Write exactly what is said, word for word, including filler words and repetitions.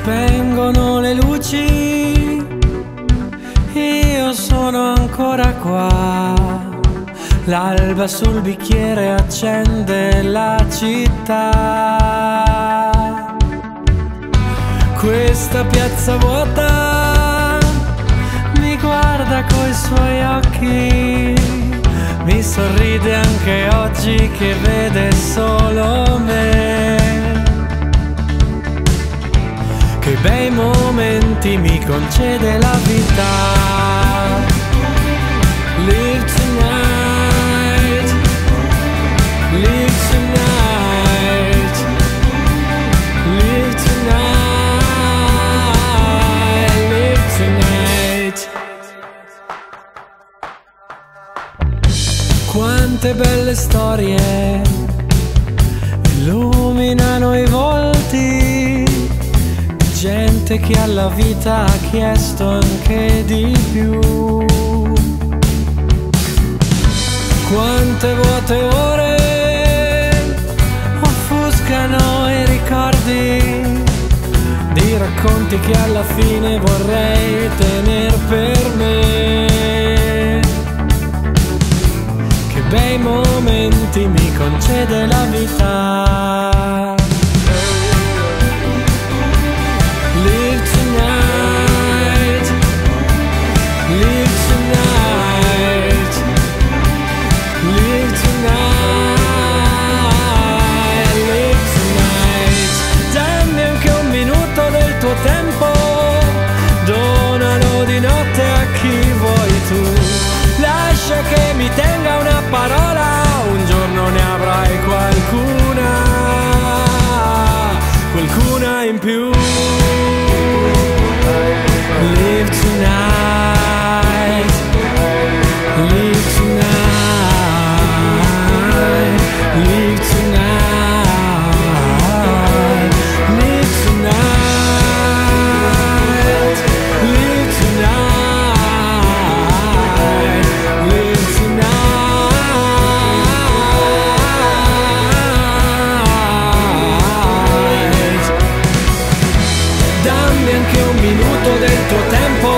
spengono le luci, io sono ancora qua. L'alba sul bicchiere accende la città. Questa piazza vuota mi guarda coi suoi occhi, mi sorride anche oggi che vede solo me. Che bei momenti mi concede la vita. Live tonight, live tonight, live tonight, live tonight. Quante belle storie illuminano i volti, gente che alla vita ha chiesto anche di più. Quante vuote ore offuscano i ricordi di racconti che alla fine vorrei tener per me. Che bei momenti mi concede la vita. Live tonight, live tonight, live tonight, live tonight. Dammi anche un minuto del tuo tempo, donalo di notte a chi vuoi tu. Lascia che mi tenga una parola, un giorno ne avrai qualcuna, qualcuna in più. Live tonight, live tonight, live tonight, live tonight, live tonight, live tonight. Dammi anche un minuto del tuo tempo,